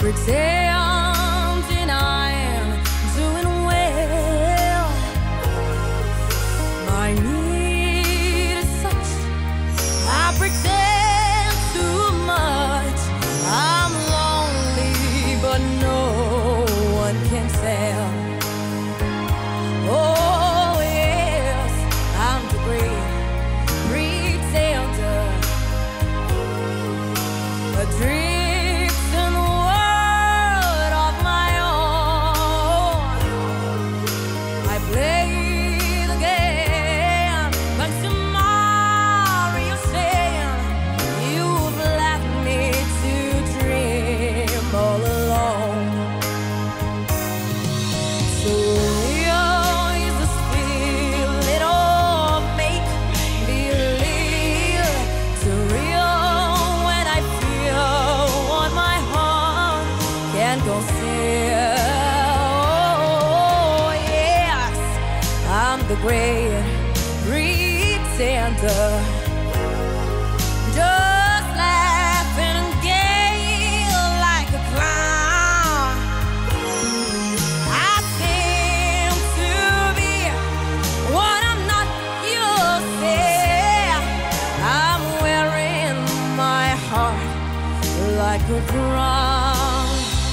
pretending I'm doing well. My need is such, I pretend too much. I'm lonely, but no one can tell. Oh yes, I'm the great pretender. A trick's in the world of my own. I play the game, but tomorrow you're saying you've left me to dream all alone. So real is the feeling of make-believe. So real when I feel what my heart can't conceal. Oh yes, I'm the great pretender. Just laughing and gay like a clown. I seem to be what I'm not, you say. I'm wearing my heart like a crown,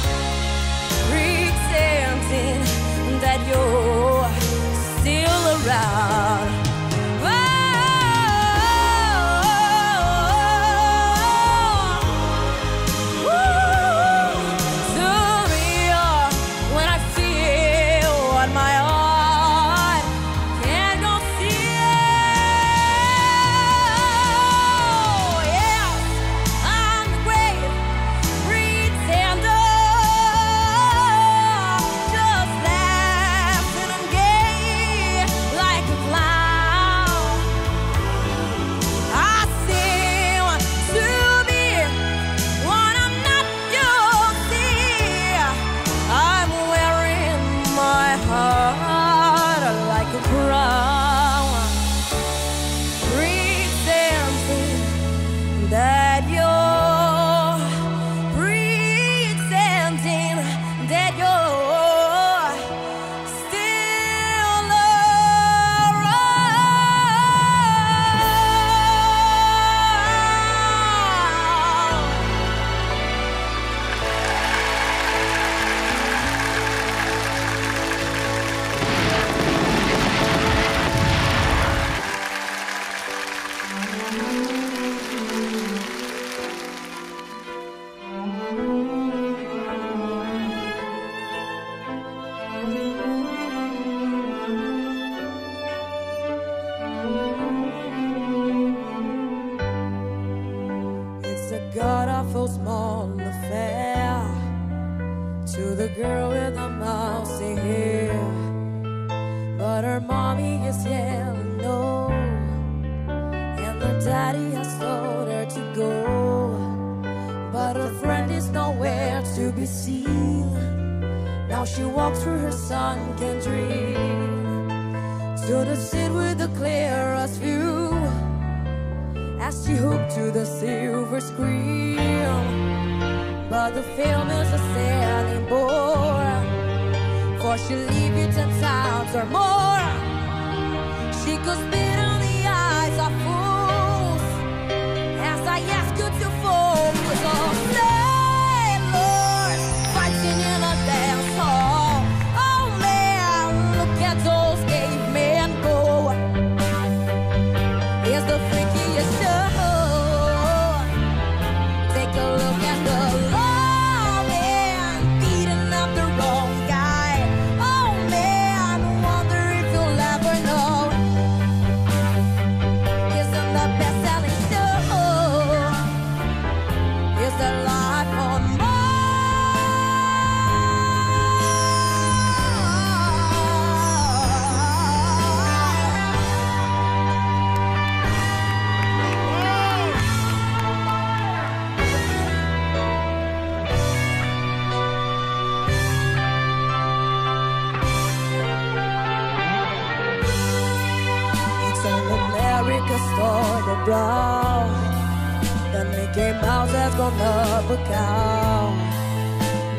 pretending that you're still around. It's a god-awful small affair to the girl with the mousy hair, but her mommy is yelling no, and her daddy has told her to go, but her friend is nowhere to be seen. Now she walks through her sunken dream to the seat with the clearest view, as she hooked to the silver screen. But the film is a standing bore, for she'll leave you 10 times or more. She could spit in the eyes of fools, as I ask you to focus on sailors fighting in a dance hall. Oh man, look at those cavemen go. It's the freakiest show. Take a look at the law man beating up the wrong guy. Oh man, wonder if you'll ever know. Isn't the best-selling show? Is the life on Mars? It's an America story about that Mickey Mouse has gone up a cow.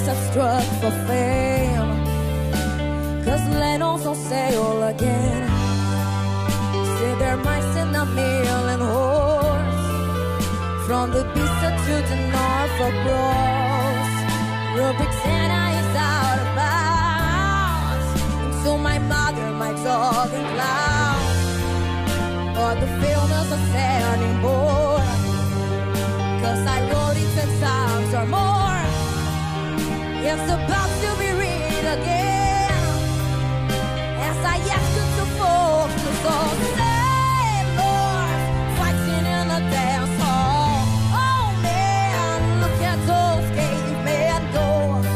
must have struck for fame, 'cause land on sail again. See their mice in a million horse, from the Pisa to the Norfolk Broads. Rubik Santa is out of bounds, and so my mother, my dog and clown. But the film is a sounding board, 'cause I wrote it 10 times or more. It's about to be read again, as I ask you to focus on sailors fighting in a dance hall. Oh man, look at those cavemen go.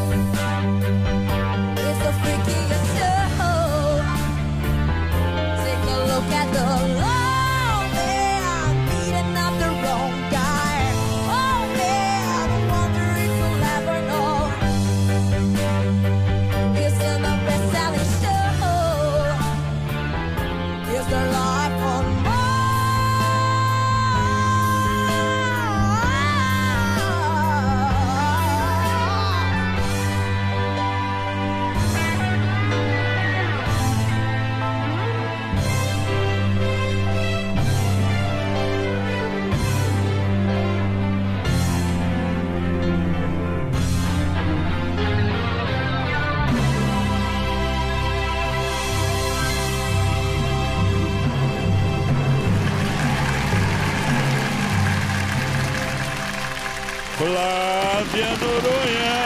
It's the freakiest show. Take a look at the long man beating up the wrong guy. Oh man, I wonder if you'll ever know. It's in the best-selling show. It's the life on Mars. Flávia Noronha.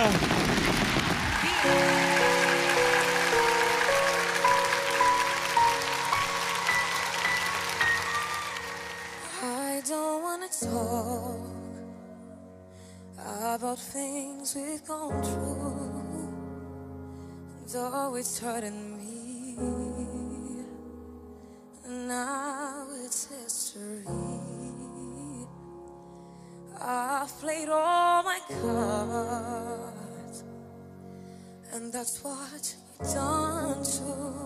I don't wanna talk about things we've gone through, though it's hurting me. Now it's history. I've played all my cards, and that's what you've done too.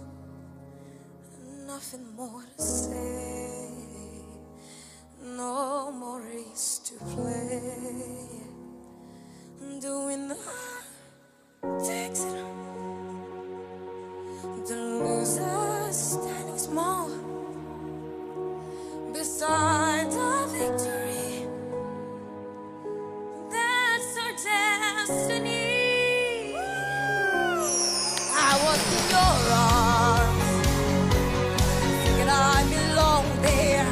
Nothing more to say, no more race to play. Doing the takes it, the losers standing small beside the victory. That's our destiny. I was in your arms, thinking I belong there.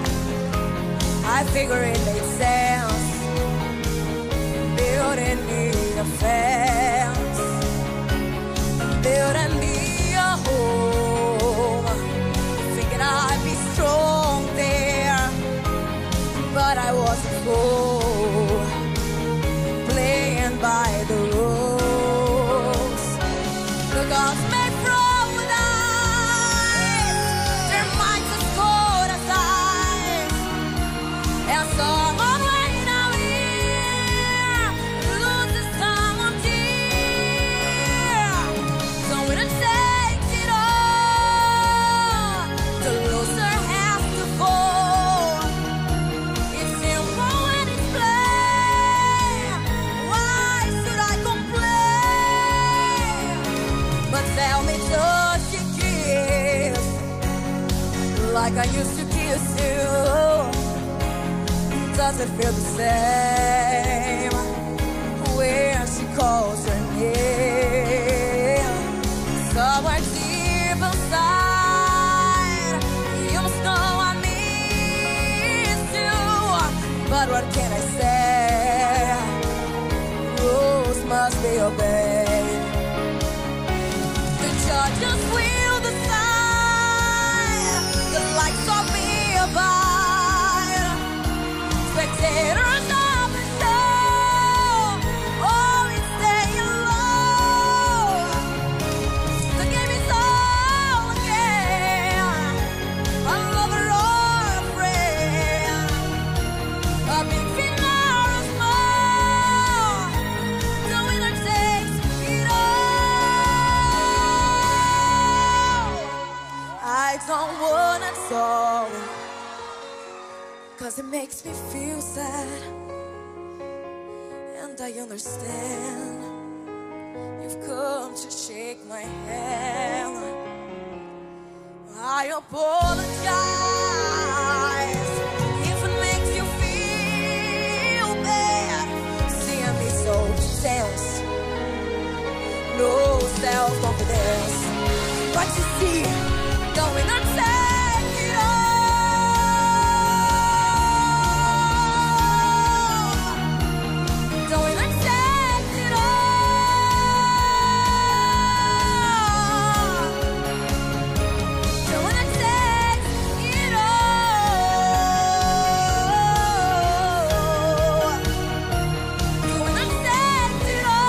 I figure it made sense, building me a fence, building me a home, thinking I'd be strong there, but I wasn't fool, playing by the rules. The gods made from life, their minds as cold as ice, and someone right now here loses someone dear. So it takes it all, the loser has to fall. It's simple when it's plain, why should I complain? But tell me, does she kiss like I used to kiss you? Does it feel the same when she calls her name? Somewhere deep inside, you must know I miss you. But what can I say? Rules must be obeyed. The judges will decide. The lights of me abide. Spectators of the show, always stay alone. The game is all again, a lover or a friend, a big winner or small, the winner takes it all. I don't wanna talk, 'cause it makes me feel sad, and I understand. you've come to shake my hand. I apologize if it makes you feel bad. Seeing me so tense, no self-confidence. But you see, going on take it all. Going on take it all. Going on take it all. Going on take it all.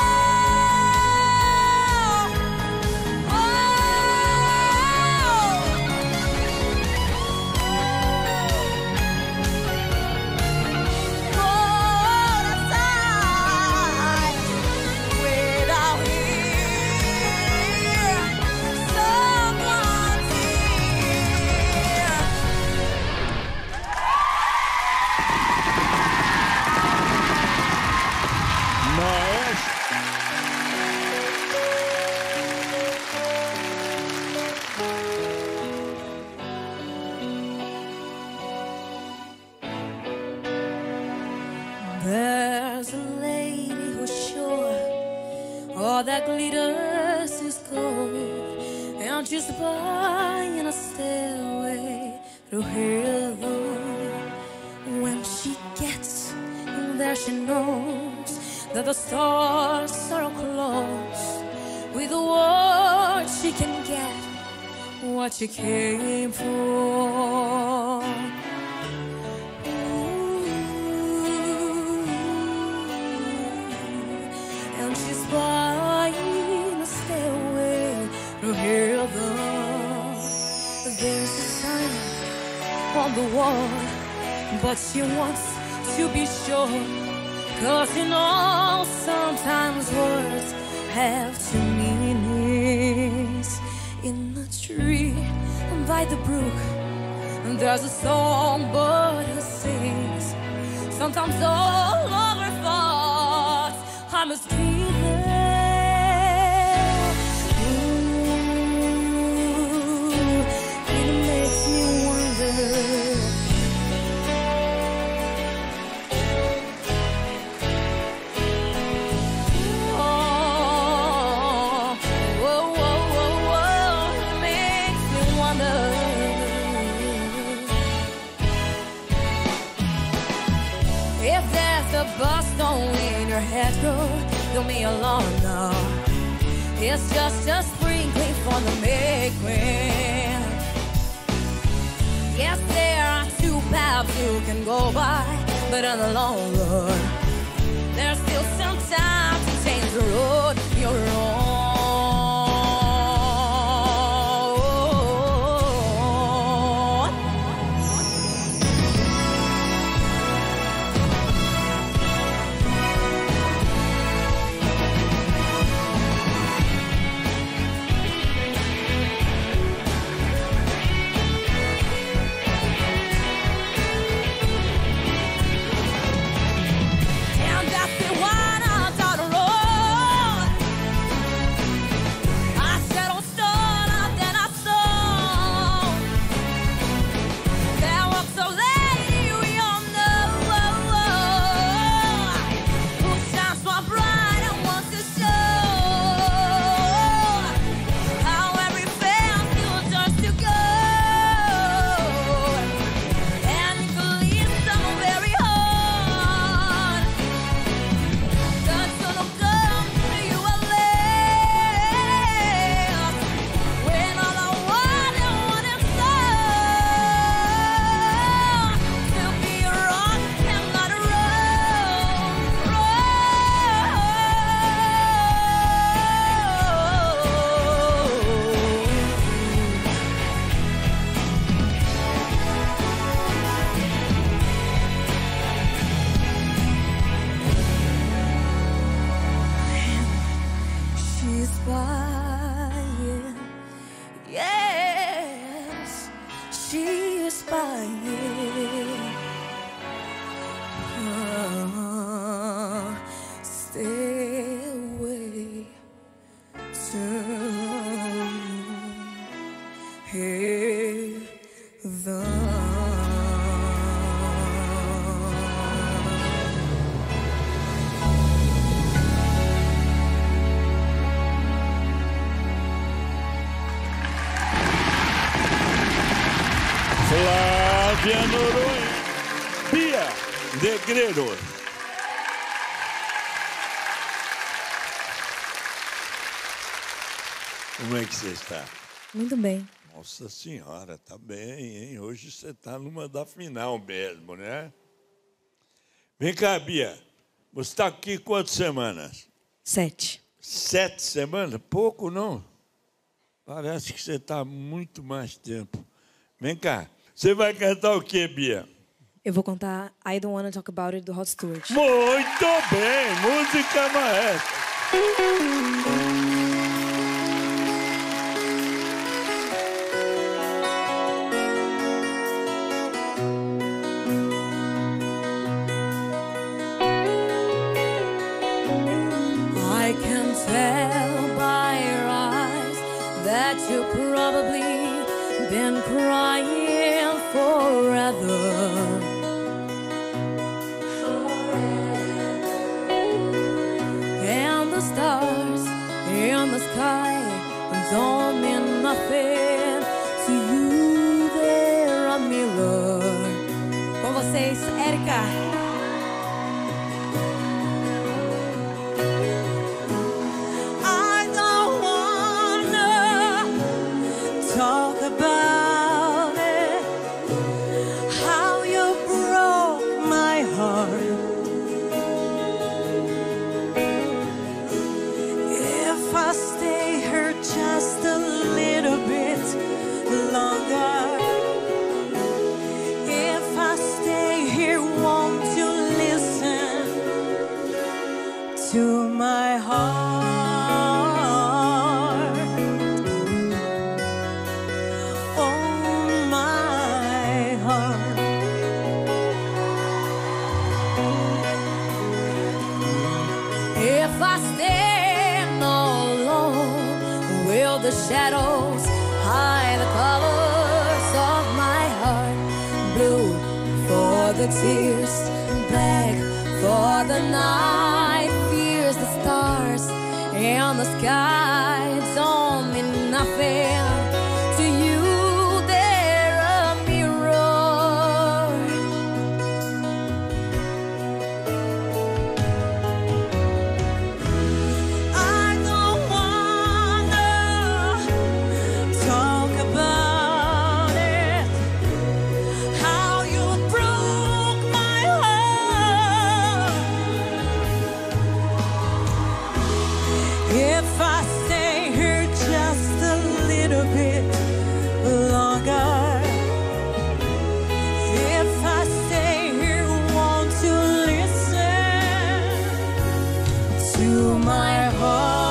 There's a lady who's sure all that glitters is gold, and she's buying a stairway to heaven. When she gets there, she knows that the stars are close. With the words she can get what she came for. And she's buying a stairway to heaven. There's a sign on the wall, but she wants to be sure, 'cause you know sometimes words have two meanings. In a tree by the brook, there's a songbird who sings. Sometimes all of her thoughts I must be there. Ooh, it makes me wonder. If there's a birthstone in your head, girl, leave me alone now. It's just a sprinkling for the making. Yes, there are two paths you can go by, but in the long run, there's still some time to change the road you're on. Spying, yes, she is spying. Stay away. Flávia Noronha. Bia Negreiro. Como é que você está? Muito bem. Nossa Senhora, tá bem, hein? Hoje você está numa da final mesmo, né? Vem cá, Bia. Você está aqui quantas semanas? 7. 7 semanas? Pouco, não? Parece que você está muito mais tempo. Vem cá. Você vai cantar o quê, Bia? Eu vou contar I Don't Wanna Talk About It, do Rod Stewart. Muito bem! Música maestra. I can tell by your eyes that you've probably been crying forever. And the stars in the sky don't mean nothing to you. They're a mirror. Com vocês, Érica. Talk about it, how you broke my heart. If I stay here just a little bit longer, if I stay here, won't you listen to my heart? If I stand alone, will the shadows hide the colors of my heart? Blue for the tears, black for the night, fears the stars and the sky don't mean nothing to you. They're a mirror. If I stay here just a little bit longer, if I stay here, won't you listen to my heart?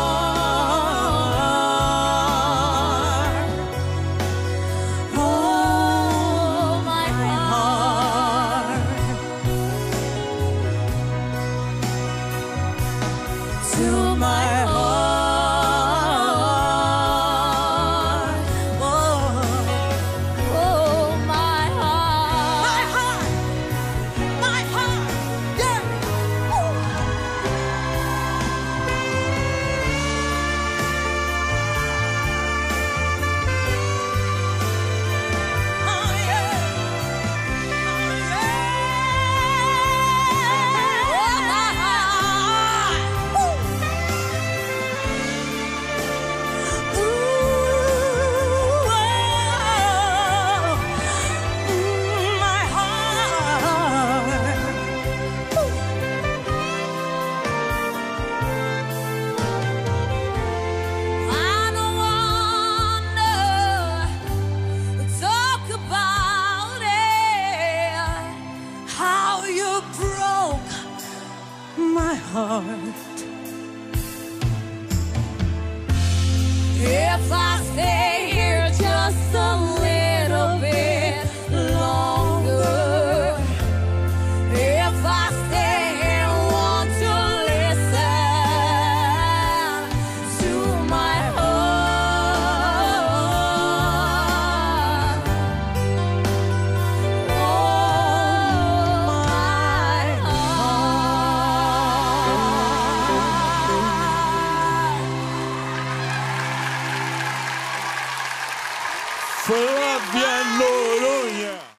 Oh, my heart. To my heart. If I